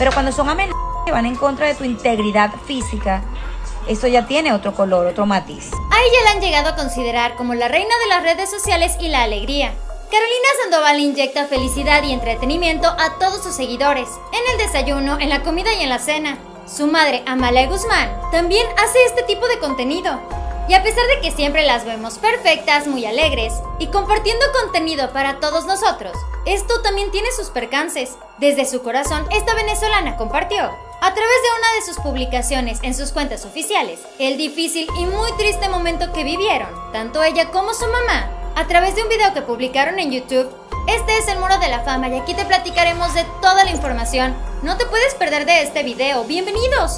Pero cuando son amenazas que van en contra de tu integridad física, eso ya tiene otro color, otro matiz. A ella la han llegado a considerar como la reina de las redes sociales y la alegría. Carolina Sandoval inyecta felicidad y entretenimiento a todos sus seguidores, en el desayuno, en la comida y en la cena. Su madre, Amalia Guzmán, también hace este tipo de contenido. Y a pesar de que siempre las vemos perfectas, muy alegres y compartiendo contenido para todos nosotros, esto también tiene sus percances. Desde su corazón, esta venezolana compartió, a través de una de sus publicaciones en sus cuentas oficiales, el difícil y muy triste momento que vivieron, tanto ella como su mamá, a través de un video que publicaron en YouTube. Este es el Muro de la Fama y aquí te platicaremos de toda la información. No te puedes perder de este video. ¡Bienvenidos!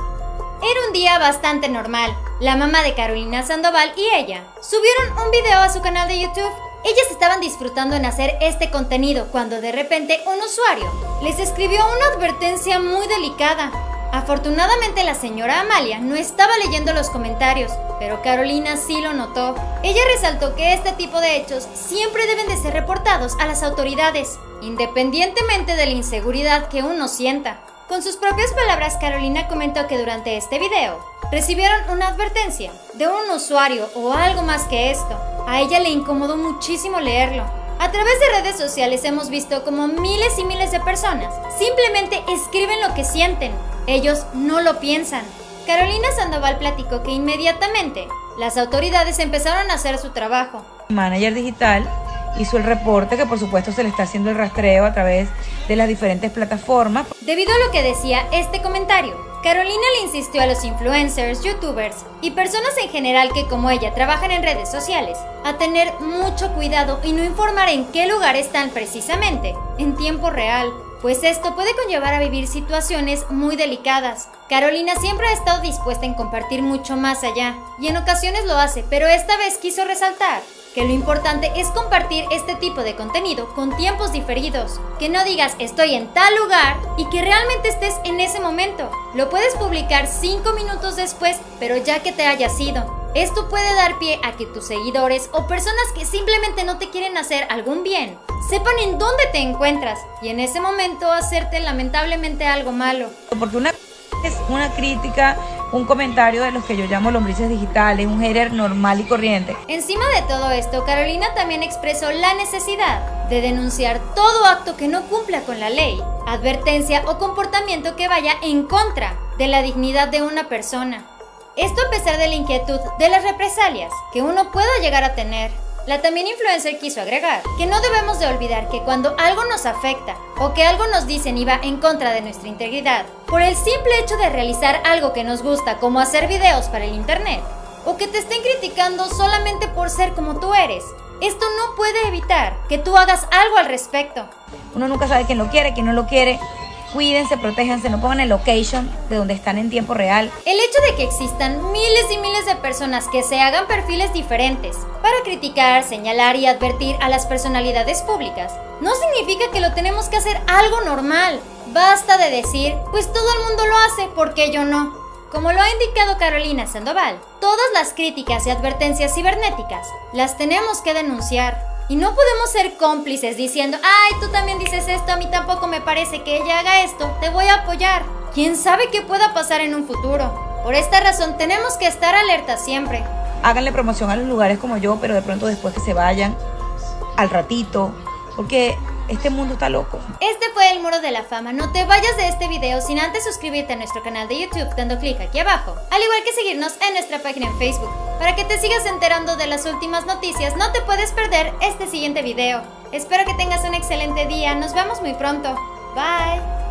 Era un día bastante normal. La mamá de Carolina Sandoval y ella subieron un video a su canal de YouTube. Ellas estaban disfrutando en hacer este contenido cuando de repente un usuario les escribió una advertencia muy delicada. Afortunadamente la señora Amalia no estaba leyendo los comentarios, pero Carolina sí lo notó. Ella resaltó que este tipo de hechos siempre deben de ser reportados a las autoridades, independientemente de la inseguridad que uno sienta. Con sus propias palabras, Carolina comentó que durante este video recibieron una advertencia de un usuario o algo más que esto. A ella le incomodó muchísimo leerlo. A través de redes sociales hemos visto como miles y miles de personas simplemente escriben lo que sienten. Ellos no lo piensan. Carolina Sandoval platicó que inmediatamente las autoridades empezaron a hacer su trabajo. El manager digital hizo el reporte, que por supuesto se le está haciendo el rastreo a través de las diferentes plataformas. Debido a lo que decía este comentario, Carolina le insistió a los influencers, youtubers y personas en general que como ella trabajan en redes sociales a tener mucho cuidado y no informar en qué lugar están precisamente en tiempo real, pues esto puede conllevar a vivir situaciones muy delicadas. Carolina siempre ha estado dispuesta en compartir mucho más allá, y en ocasiones lo hace, pero esta vez quiso resaltar que lo importante es compartir este tipo de contenido con tiempos diferidos. Que no digas estoy en tal lugar y que realmente estés en ese momento. Lo puedes publicar 5 minutos después, pero ya que te hayas ido. Esto puede dar pie a que tus seguidores o personas que simplemente no te quieren hacer algún bien sepan en dónde te encuentras y en ese momento hacerte lamentablemente algo malo. Porque una es una crítica, un comentario de los que yo llamo lombrices digitales, un hater normal y corriente. Encima de todo esto, Carolina también expresó la necesidad de denunciar todo acto que no cumpla con la ley, advertencia o comportamiento que vaya en contra de la dignidad de una persona. Esto a pesar de la inquietud de las represalias que uno pueda llegar a tener. La también influencer quiso agregar que no debemos de olvidar que cuando algo nos afecta o que algo nos dicen y va en contra de nuestra integridad, por el simple hecho de realizar algo que nos gusta como hacer videos para el internet, o que te estén criticando solamente por ser como tú eres, esto no puede evitar que tú hagas algo al respecto. Uno nunca sabe quién lo quiere, quién no lo quiere. Cuídense, protéjanse, no pongan el location de donde están en tiempo real. El hecho de que existan miles y miles de personas que se hagan perfiles diferentes para criticar, señalar y advertir a las personalidades públicas no significa que lo tenemos que hacer algo normal. Basta de decir, pues todo el mundo lo hace, ¿por qué yo no? Como lo ha indicado Carolina Sandoval, todas las críticas y advertencias cibernéticas las tenemos que denunciar. Y no podemos ser cómplices diciendo, ay, tú también dices esto, a mí tampoco me parece que ella haga esto, te voy a apoyar. ¿Quién sabe qué pueda pasar en un futuro? Por esta razón tenemos que estar alertas siempre. Háganle promoción a los lugares como yo, pero de pronto después que se vayan, al ratito, porque este mundo está loco. Este fue el Muro de la Fama. No te vayas de este video sin antes suscribirte a nuestro canal de YouTube dando clic aquí abajo, al igual que seguirnos en nuestra página en Facebook. Para que te sigas enterando de las últimas noticias, no te puedes perder este siguiente video. Espero que tengas un excelente día. Nos vemos muy pronto. Bye.